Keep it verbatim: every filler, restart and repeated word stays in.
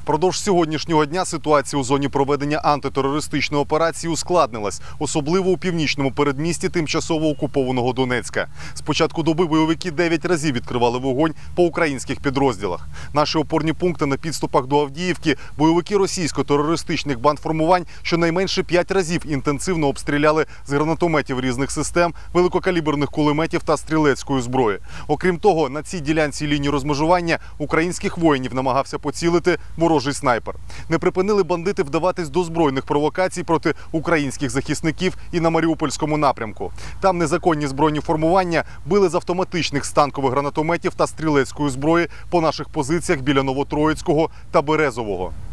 Продовж сьогоднішнього дня ситуація у зоні проведення антитерористичної операції ускладнилась, особливо у північному передмісті тимчасово окупованого Донецька. З початку доби бойовики дев'ять разів відкривали вогонь по українських підрозділах. Наші опорні пункти на підступах до Авдіївки бойовики російсько-терористичних бандформувань щонайменше п'ять разів інтенсивно обстріляли з гранатометів різних систем, великокаліберних кулеметів та стрілецької зброї. Окрім того, на цій ділянці лінії розмежування українських воїнів намагався поцілити ворожий снайпер. Не припинили бандити вдаватись до збройних провокацій проти українських захисників і на Маріупольському напрямку. Там незаконні збройні формування били з автоматичних станкових гранатометів та стрілецької зброї по наших позиціях біля Новотроїцького та Березового.